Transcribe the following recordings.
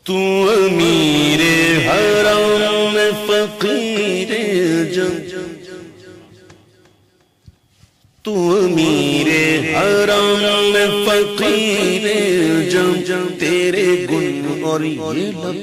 تو امیر حرم فقیر جم، تو امیر حرم فقیر جم، تیرے گن اور یہ لب،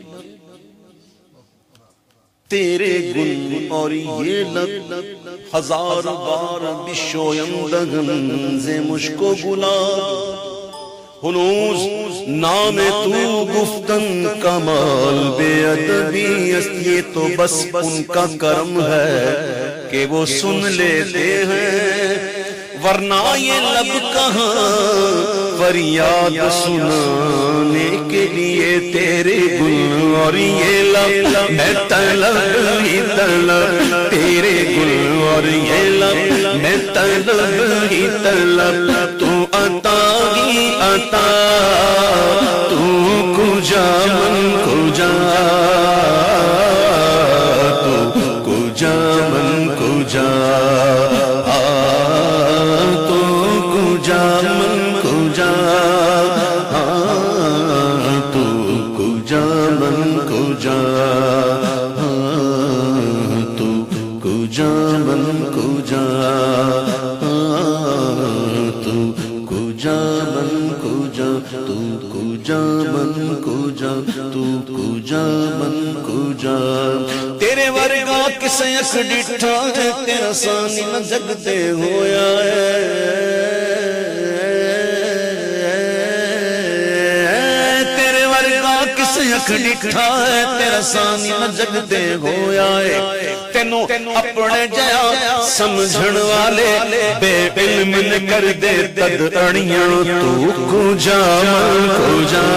تیرے گن اور یہ لب ہزار بار بشویم دگن ز مشکو گلاب، ہنوز نام تو گفتن کمال بے ادبی است، یہ تو بس ان کا کرم ہے کہ وہ سن لیتے ہیں، ورنہ یہ لب کہاں فریاد سنانے کے لیے تیرے گل اور یہ لب، میں طلب ہی طلب تیرے گل اور یہ لب، میں طلب ہی طلب، تو عطا ہی عطا، تو کجا من کجا، تو کجا من کجا، تو کجا من کجا، تو کجا من کجا، تو کجا من کجا، تو کجا من کجا، تو کجا من کجا، تو کجا من کجا، تیرے ورگا کسے اک ڈٹھا ہے تیرا سانی نہ جگتے ہویا ہے، تیرے ورگا کسے اک ڈٹھا ہے تیرا سانی نہ جگتے ہویا ہے، تینوں اپنے جیا سمجھن والے بے علم نے کر دے تد اڑیاں، تو کجا من کجا،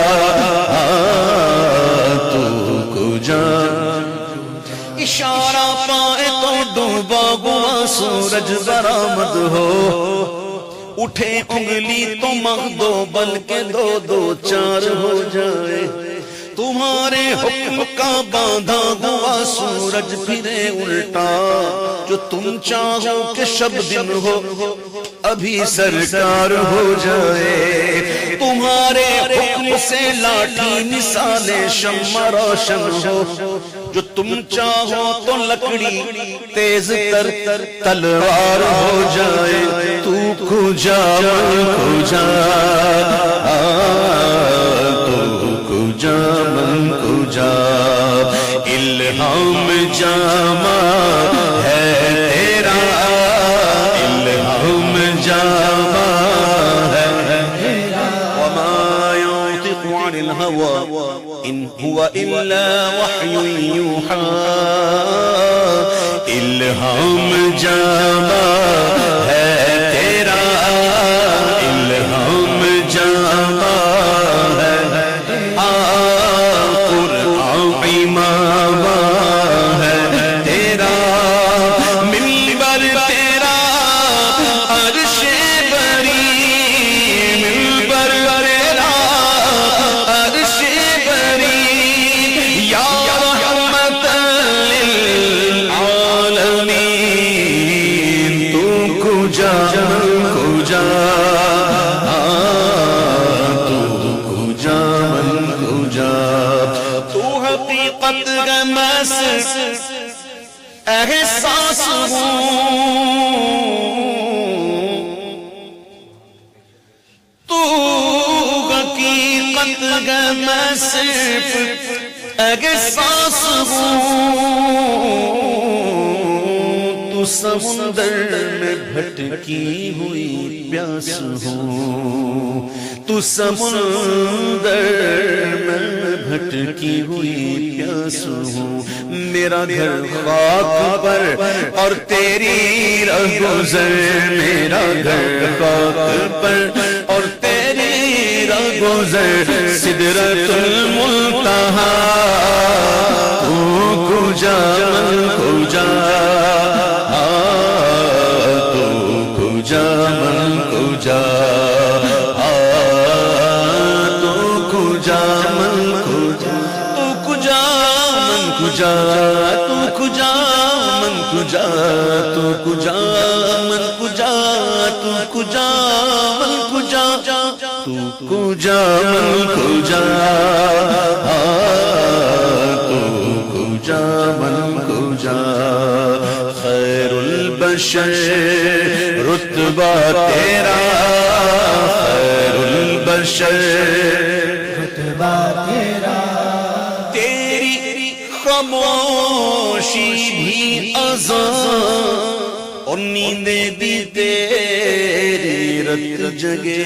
تو کجا، اشارہ پائے تو ڈوبا ہوا سورج برآمد ہو، اٹھے انگلی تو مغ دو بلکہ دو دو چار ہو جائے، تمہارے حکم کا باندھا ہوا سورج پھرے الٹا، جو تم چاہو کہ شب دن ہو ابھی سرکار ہو جائے، تمہارے حکم سے لاٹھی مثال شمع روشن ہو، جو تم چاہو تو لکڑی تیز تر تلوار ہو جائے، تو کجا من کجا، تو کجا من کجا، الہام جامع ہے تیرا، الہام جامع ہے تیرا، وما ينطق عن الهوى ان هو الا وحی یوحی، الہام جامع ہے تیرا، الہام جامع ہے، قرآن امام ہے تیرا، منبر تیرا عرش بری، منبر تیرا عرش بری، یا رحمت للعالمین، تو کجا من کجا، تو کجا من کجا، تو حقیقت غمس احساس ہوں، تو حقیقت غمس احساس ہوں، تو سمندر میں بھٹکی ہوئی پیاس ہوں، تو سمندر میں بھٹکی ہوئی پیاس ہوں، میرا گھر خاک پر اور تیری راہ گزر، میرا گھر خاک پر اور تیری راہ گزر، سدرۃ المنتہا، تو کجا من کجا، تو کجا من کجا، تو کجا من کجا، تو کجا من کجا، تو کجا من کجا، تو کجا من کجا، تو کجا من کجا، تو kuja man kuja, tu kuja man kuja, khairul bashar rutba tera, khairul bashar rutba tera. تیری خاموشی بھی اذان اور نیندیں بھی تیری رت جگے.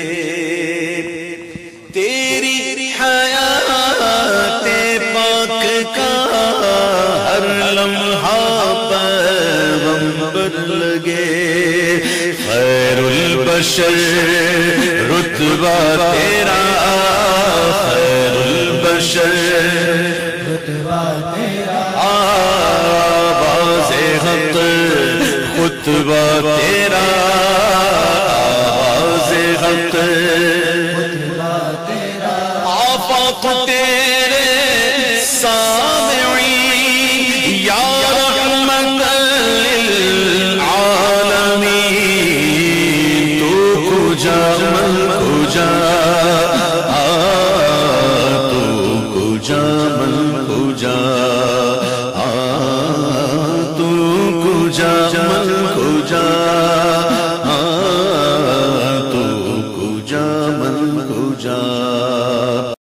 تیری حیات پاک کا ہر لمحہ پیغمبر لگے. خیر البشر رتبہ تیرا، خیر البشر رتبہ تیرا. آواز حق خطبہ تیرا،